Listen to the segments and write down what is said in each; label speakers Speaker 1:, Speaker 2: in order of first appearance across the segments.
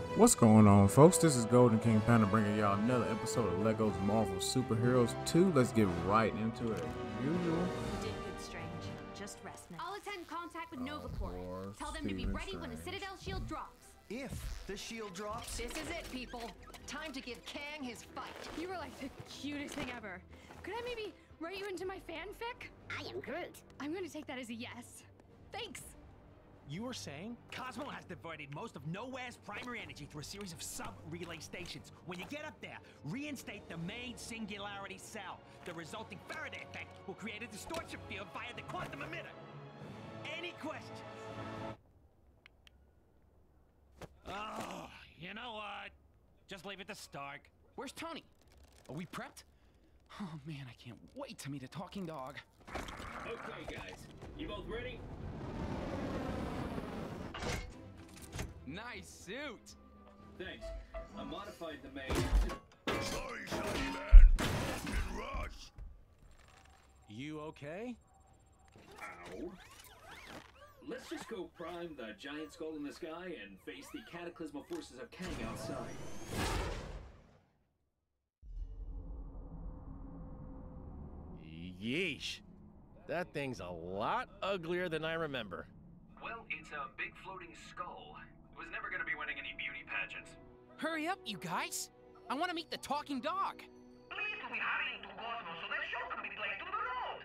Speaker 1: What's going on, folks? This is Golden King Panda bringing y'all another episode of Lego's Marvel Superheroes 2. Let's get right into it as usual.
Speaker 2: You did good, Strange. Just rest now.
Speaker 3: I'll attend contact with Nova Corps. Tell them to be ready when the Citadel shield drops.
Speaker 4: If the shield drops.
Speaker 5: This is it, people. Time to give Kang his fight.
Speaker 3: You were like the cutest thing ever. Could I maybe write you into my fanfic?
Speaker 6: I am Groot.
Speaker 3: I'm gonna take that as a yes. Thanks.
Speaker 7: You were saying? Cosmo has diverted most of Nowhere's primary energy through a series of sub-relay stations. When you get up there, reinstate the main singularity cell. The resulting Faraday effect will create a distortion field via the quantum emitter. Any questions? Oh, you know what? Just leave it to Stark.
Speaker 5: Where's Tony? Are we prepped? Oh man, I can't wait to meet a talking dog.
Speaker 8: Okay, guys. You both ready?
Speaker 5: Nice suit.
Speaker 8: Thanks. I modified the main.
Speaker 9: Sorry, Sonny man. In rush.
Speaker 7: You okay?
Speaker 8: Ow. Let's just go prime the giant skull in the sky and face the cataclysmal forces of Kang outside.
Speaker 10: Yeesh. That thing's a lot uglier than I remember.
Speaker 11: Well, it's a big floating skull. It was never gonna be winning any beauty pageants.
Speaker 5: Hurry up, you guys. I want to meet the talking dog.
Speaker 12: Please to be hurrying to Cosmo so that show can be played to the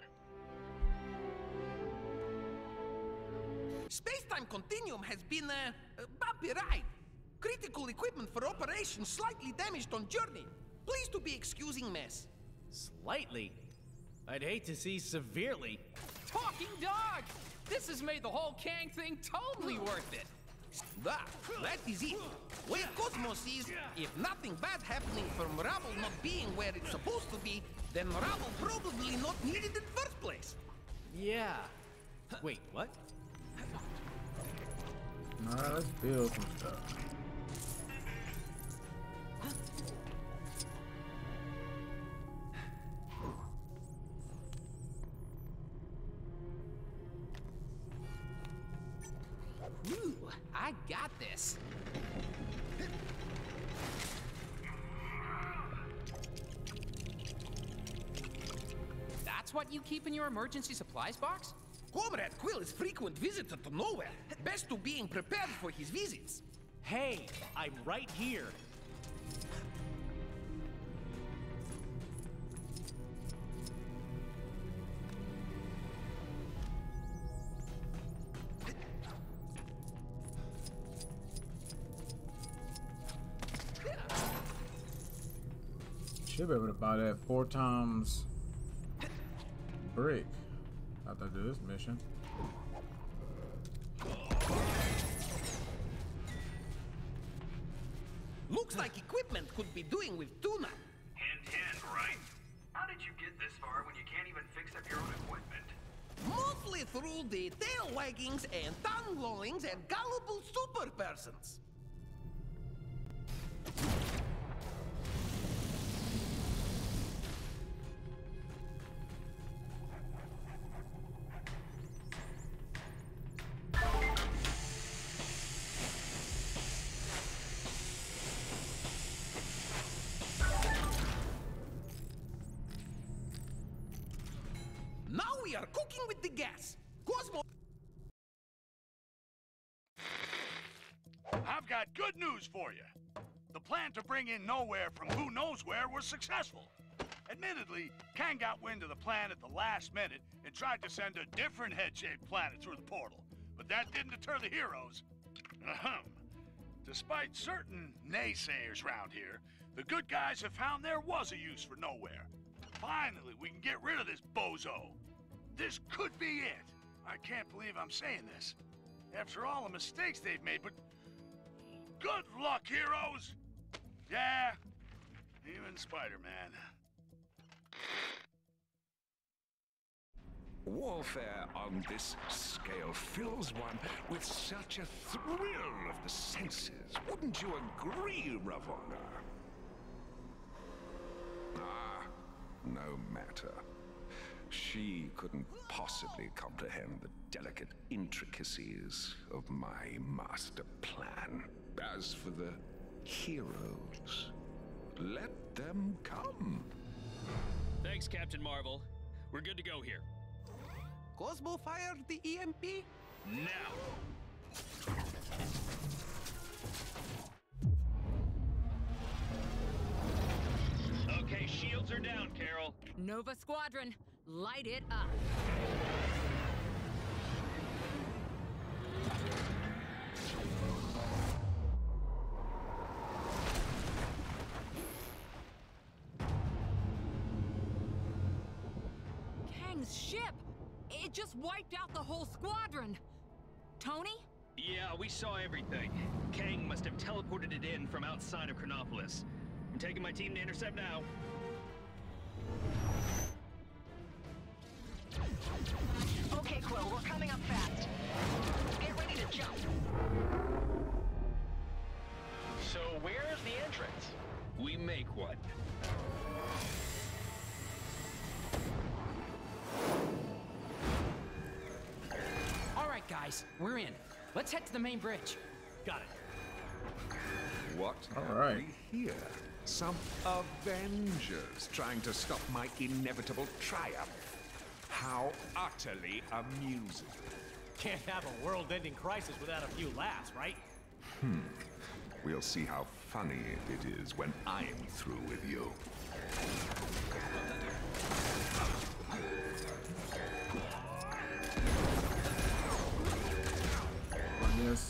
Speaker 12: road.
Speaker 13: Space-time continuum has been a bumpy ride. Critical equipment for operation slightly damaged on journey. Please to be excusing mess.
Speaker 10: Slightly? I'd hate to see severely.
Speaker 5: Talking dog! This has made the whole Kang thing totally worth it.
Speaker 13: That is it. Way Cosmo sees, if nothing bad happening from rubble not being where it's supposed to be, then rubble probably not needed in the first place.
Speaker 10: Yeah. Wait, what?
Speaker 1: Alright, let's build some stuff.
Speaker 5: Ooh, I got this. That's what you keep in your emergency supplies box?
Speaker 13: Comrade Quill is frequent visitor to Nowhere. Best to being prepared for his visits.
Speaker 10: Hey, I'm right here.
Speaker 1: Should be able to buy that 4 times brick after I do this mission.
Speaker 13: Looks like equipment could be doing with tuna.
Speaker 11: Hint, right? How did you get this far when you can't even fix up your own equipment?
Speaker 13: Mostly through the tail waggings and tongue lollings and gullible super persons. Now we are cooking with the gas. Cosmo.
Speaker 9: I've got good news for you. The plan to bring in Nowhere from who knows where was successful. Admittedly, Kang got wind of the plan at the last minute and tried to send a different head-shaped planet through the portal. But that didn't deter the heroes. Ahem. Despite certain naysayers round here, the good guys have found there was a use for Nowhere. Finally, we can get rid of this bozo. This could be it. I can't believe I'm saying this. After all the mistakes they've made, but... Good luck, heroes! Yeah, even Spider-Man.
Speaker 14: Warfare on this scale fills one with such a thrill of the senses. Wouldn't you agree, Ravonna? Ah, no matter. She couldn't possibly comprehend the delicate intricacies of my master plan. As for the heroes. Let them come.
Speaker 6: Thanks, Captain Marvel. We're good to go here.
Speaker 13: Cosmo fired the EMP?
Speaker 6: Now! Okay, shields are down, Carol.
Speaker 3: Nova Squadron, light it up. Kang's ship! It just wiped out the whole squadron. Tony?
Speaker 6: Yeah, we saw everything. Kang must have teleported it in from outside of Chronopolis. I'm taking my team to intercept now.
Speaker 15: Okay, Quill, we're coming up fast. Get ready to jump.
Speaker 6: So where's the entrance? We make one.
Speaker 5: All right, guys, we're in. Let's head to the main bridge.
Speaker 7: Got it.
Speaker 14: What have we here? Some Avengers trying to stop my inevitable triumph. How utterly amusing.
Speaker 7: Can't have a world-ending crisis without a few laughs, right?
Speaker 14: We'll see how funny it is when I'm through with you.
Speaker 1: Yes.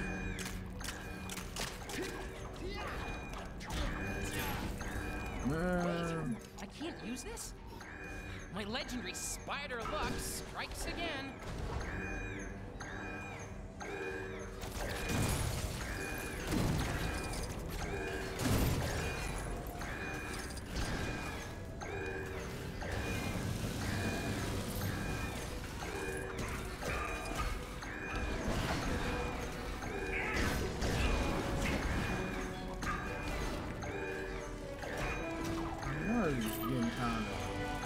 Speaker 5: I can't use this? My legendary spider luck strikes again.
Speaker 1: Getting kind of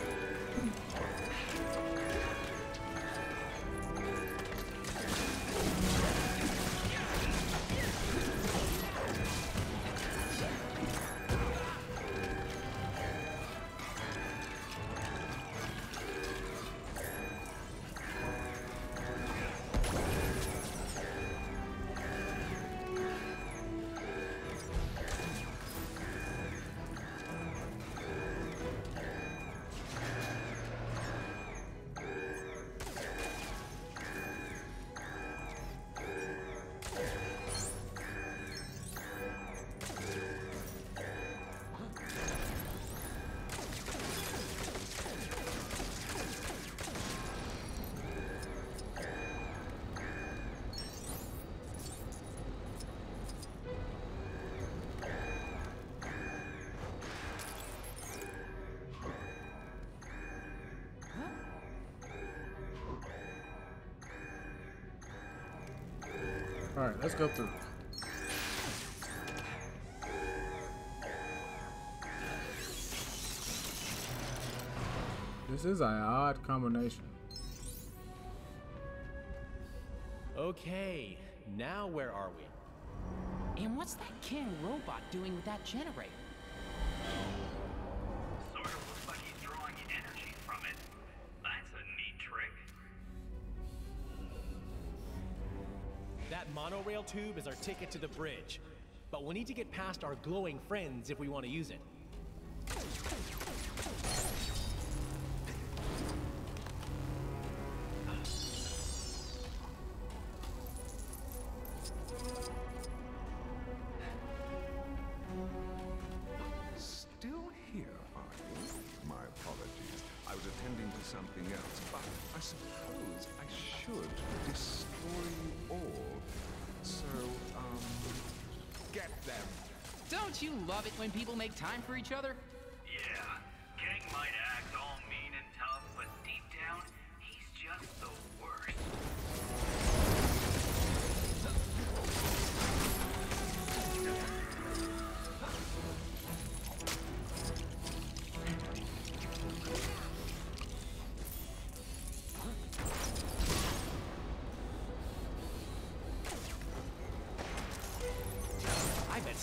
Speaker 1: all right, let's go through. This is an odd combination.
Speaker 7: Okay, now where are we?
Speaker 5: And what's that Kang robot doing with that generator?
Speaker 11: Sort of looks like he's drawing energy from it. That's a neat trick.
Speaker 7: That monorail tube is our ticket to the bridge. But we'll need to get past our glowing friends if we want to use it.
Speaker 14: Still here, are you? My apologies. I was attending to something else, but I suppose I should destroy you all. So, get them.
Speaker 5: Don't you love it when people make time for each other?
Speaker 11: Yeah, Kang might act all mean and tough, but deep down, he's just the worst.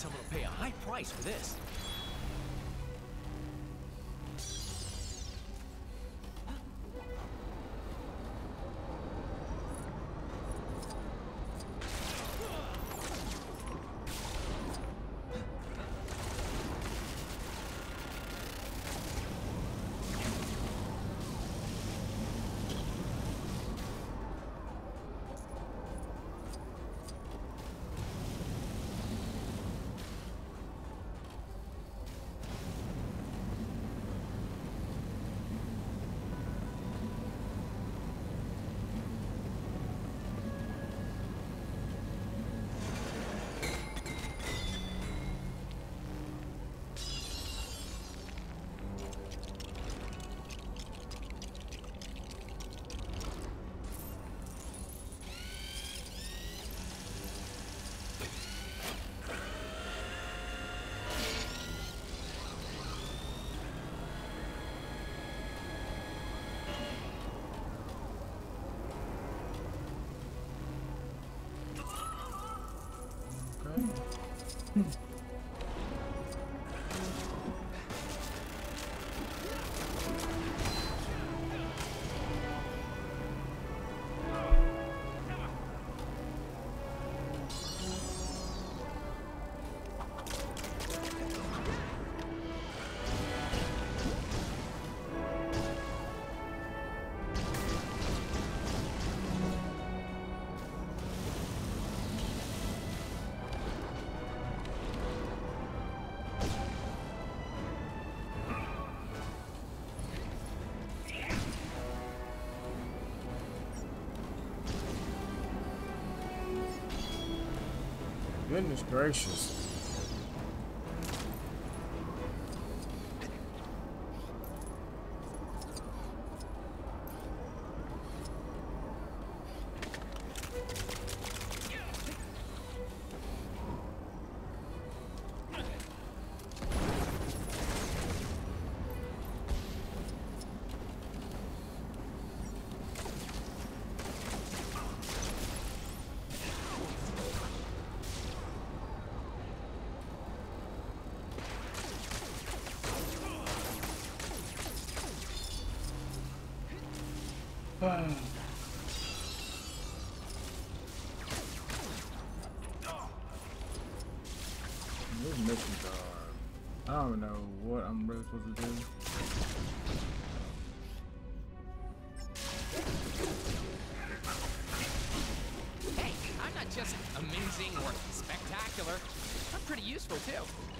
Speaker 7: someone will pay a high price for this.
Speaker 1: Goodness gracious. These missions are... I don't know what I'm really supposed to do.
Speaker 5: Hey, I'm not just amazing or spectacular. I'm pretty useful, too.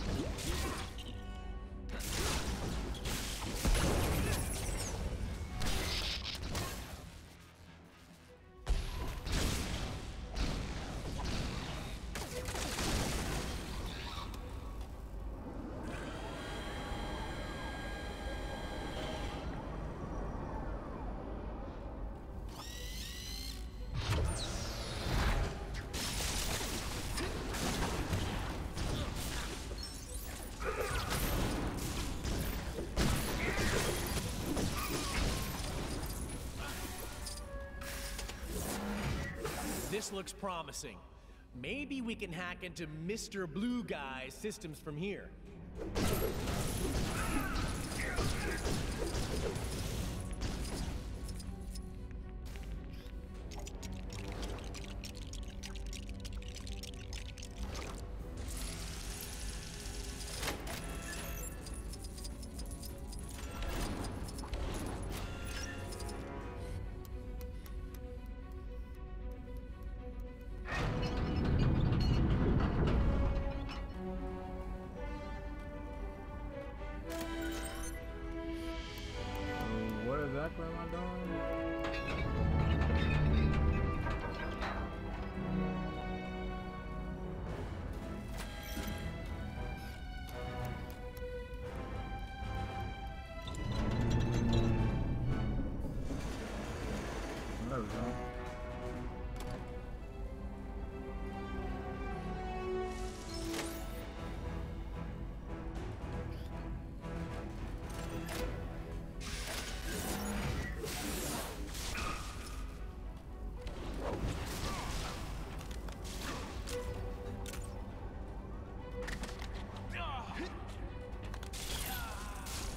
Speaker 7: This looks promising. Maybe we can hack into Mr. Blue Guy's systems from here.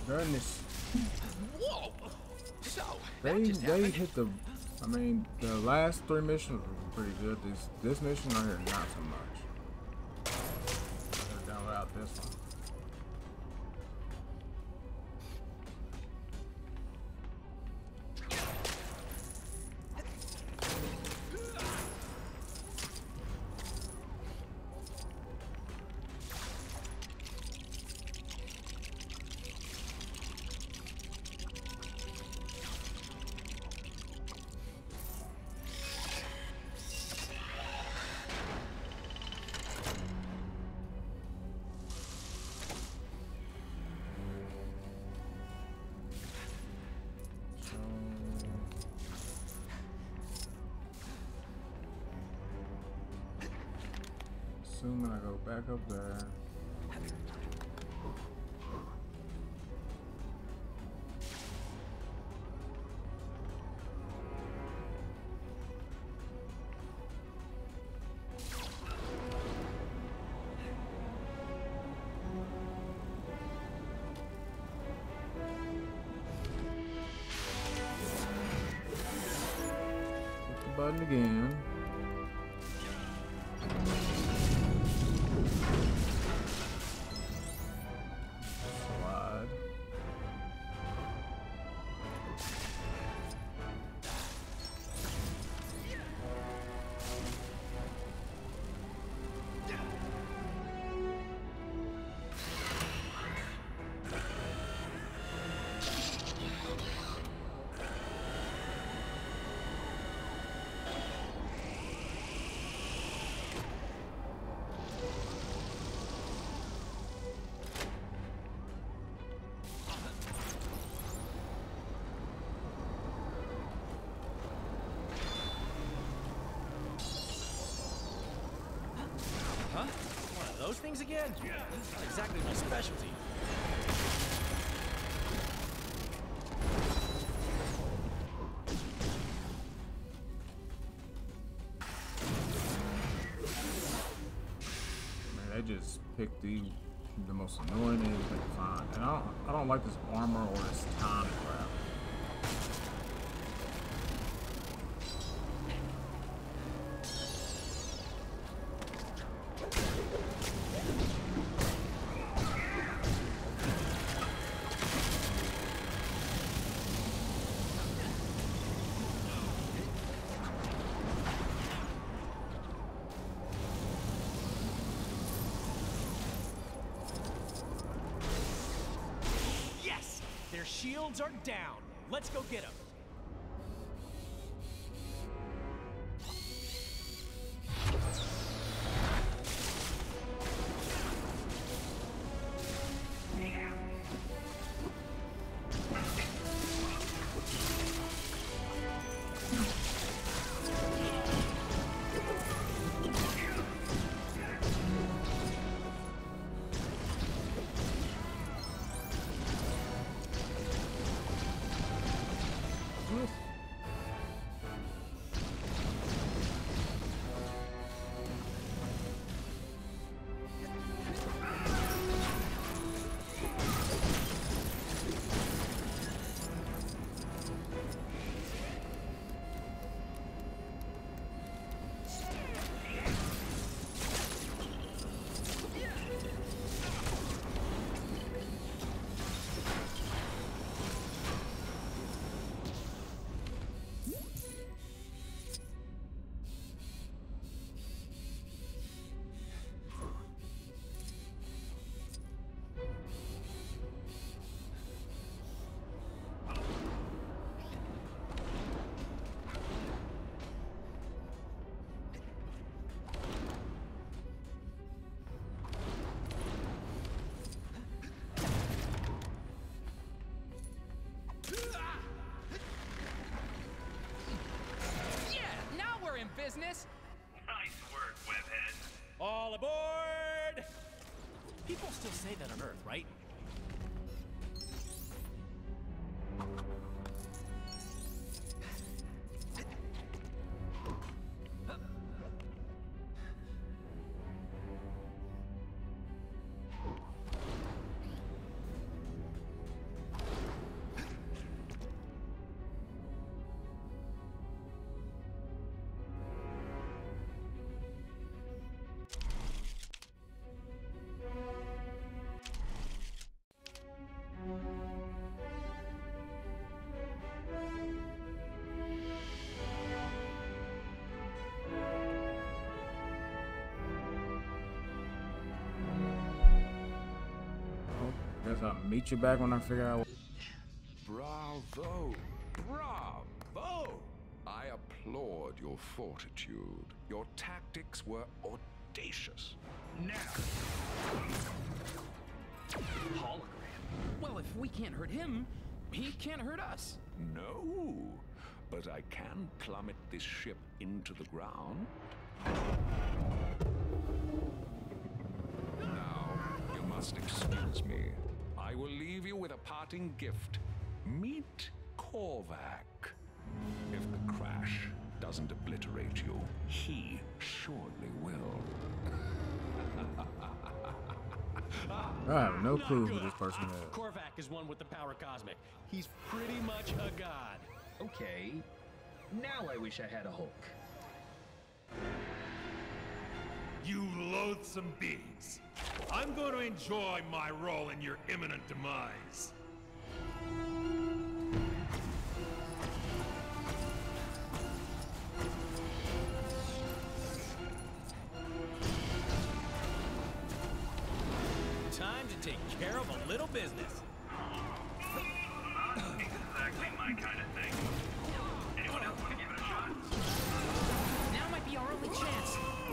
Speaker 1: Goodness.
Speaker 5: Whoa! So,
Speaker 1: They hit the. I mean, the last 3 missions were pretty good. This mission right here, not so much. They're done without this one. Assuming I go back up there. Hit the button again.
Speaker 10: Huh? One of those things again? Not exactly my specialty.
Speaker 1: Man, they just picked the most annoying things they can find, and I don't like this armor or this time crap.
Speaker 7: Their shields are down. Let's go get them.
Speaker 5: Business.
Speaker 11: Nice work, Webhead.
Speaker 7: All aboard! People still say that on Earth, right?
Speaker 1: guess I'll meet you back when I figure out.
Speaker 14: Bravo! Bravo! I applaud your fortitude. Your tactics were audacious.
Speaker 7: Now!
Speaker 5: Hologram? Well, if we can't hurt him, he can't hurt us.
Speaker 14: No, but I can plummet this ship into the ground. Now, you must excuse me. I will leave you with a parting gift. Meet Korvac. If the crash doesn't obliterate you, he surely will.
Speaker 1: I have no clue who this person is.
Speaker 10: Korvac is one with the power cosmic. He's pretty much a god.
Speaker 6: Okay, now I wish I had a Hulk.
Speaker 16: You loathsome beings. I'm going to enjoy my role in your imminent demise.
Speaker 10: Time to take care of a little business.
Speaker 11: Exactly my kind of thing. Anyone else want to give it a shot?
Speaker 5: Now might be our only chance.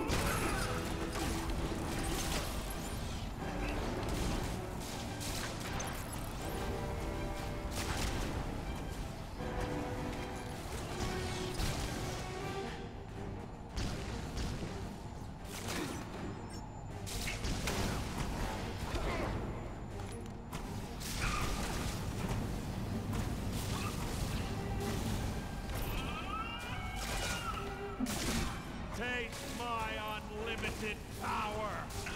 Speaker 16: Taste my unlimited power!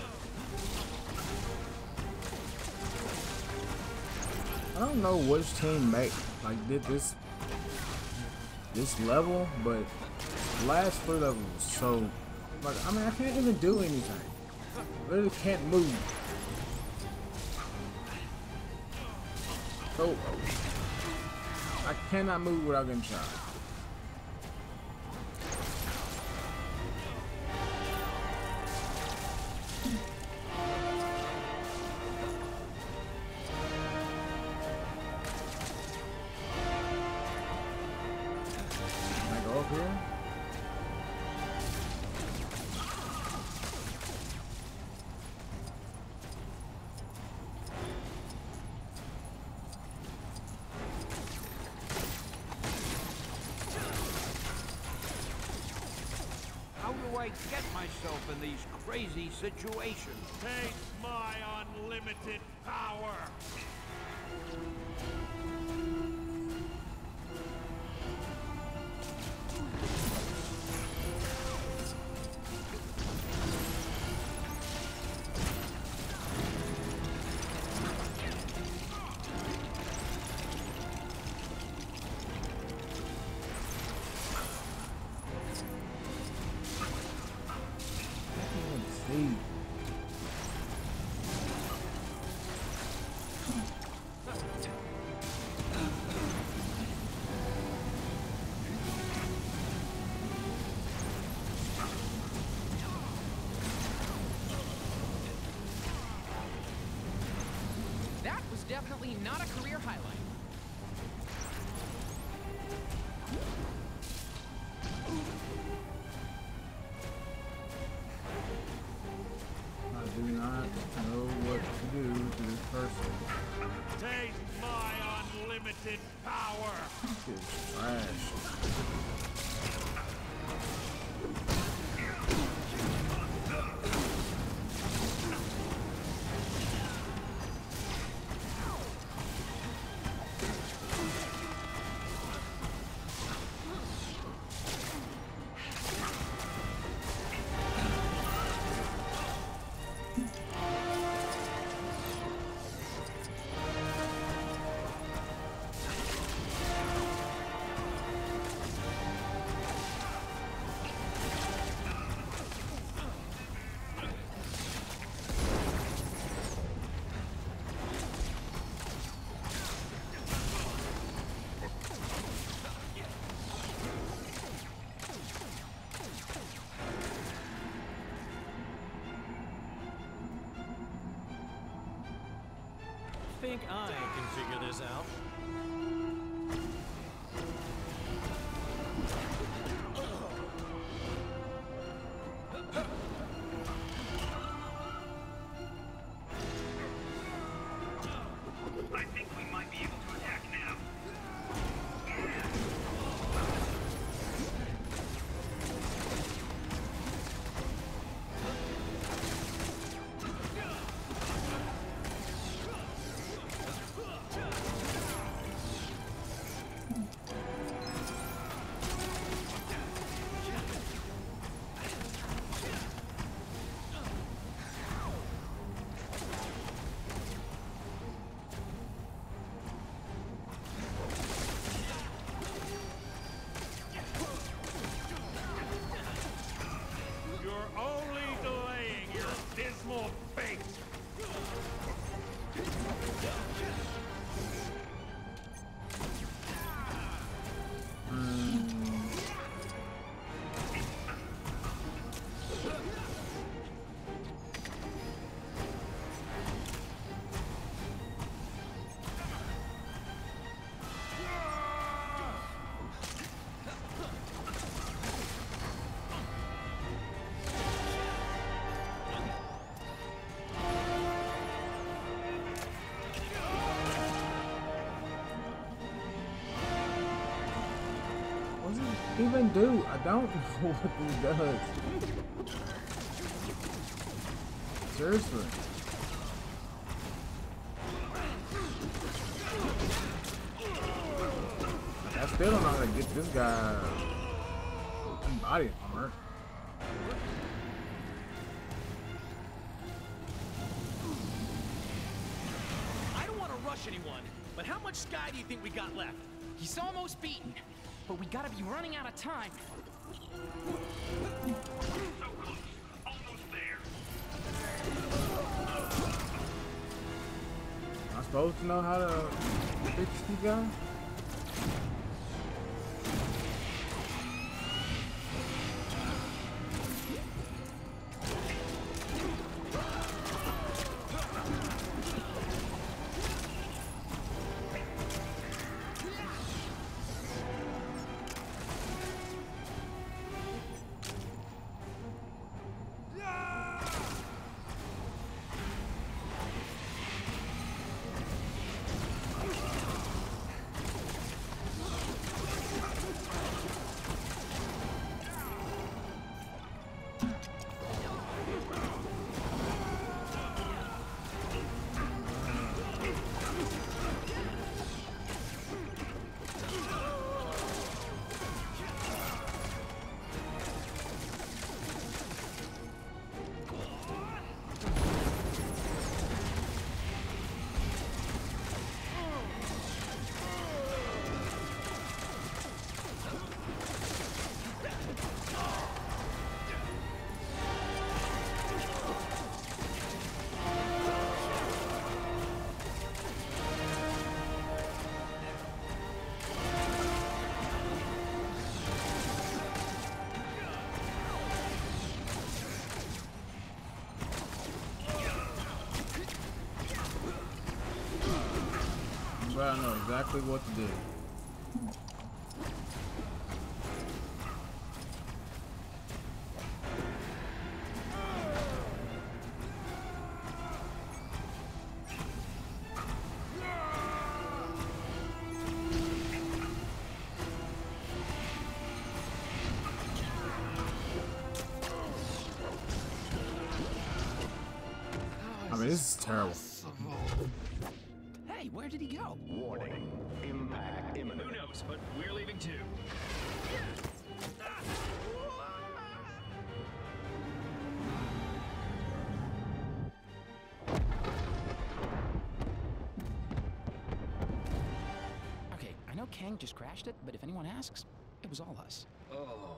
Speaker 1: I don't know which team did this level, but the last 3 levels was so I mean I can't even do anything. I literally can't move. So I cannot move without getting shot. Can I go up here?
Speaker 17: How do I get myself in these crazy situations?
Speaker 16: Taste my unlimited power!
Speaker 1: See.
Speaker 5: That was definitely not a career highlight.
Speaker 1: I do not know what to do to this person.
Speaker 16: Taste my unlimited power!
Speaker 1: This is trash.
Speaker 18: think I can figure this out.
Speaker 11: I think we might be able to attack now.
Speaker 16: You're only delaying your dismal fate.
Speaker 1: What does he even do? I don't know what he does. Seriously. I still don't know how to get this guy body armor.
Speaker 5: I don't want to rush anyone, but how much sky do you think we got left? He's almost beaten, but we gotta be running out of time.
Speaker 11: So close. Almost there.
Speaker 1: Am I supposed to know how to fix these guys? But I know exactly what to do. I mean, this is terrible.
Speaker 5: Hey, where did he go?
Speaker 11: Warning. Impact imminent. Who knows, but we're leaving too.
Speaker 5: Okay, I know Kang just crashed it, but if anyone asks, it was all us.
Speaker 8: Oh.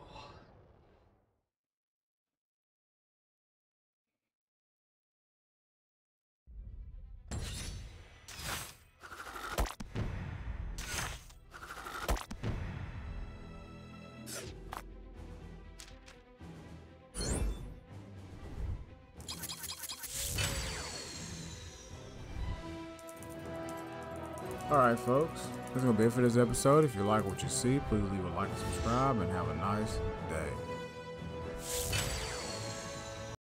Speaker 1: Alright, folks. That's going to be it for this episode. If you like what you see, please leave a like and subscribe, and have a nice day.